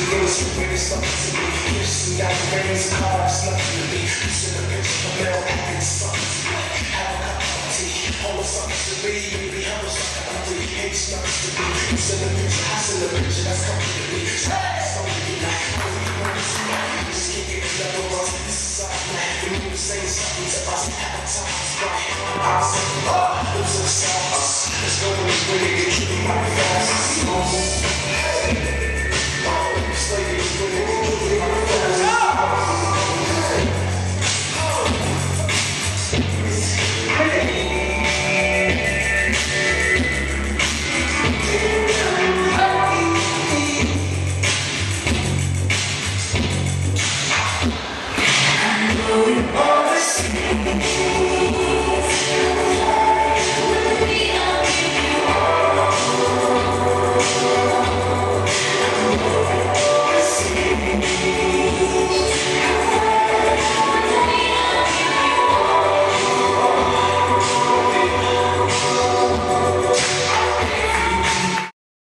Beginners who bring something to me. Gifts and got the rings, cars, nothing to be. You send a picture of Mel, it's something to be. Have a cup of tea, all of something to be. Maybe have a something ugly, hate something to be. You send a picture, I send a picture, that's coming to be. It's only be like, oh, you want to see that? You just can't get another one. This is something like, you need to say something to us. Appetize, right? I'll say, oh, it's a sauce. Let's go when it's ready to keep my fast. Always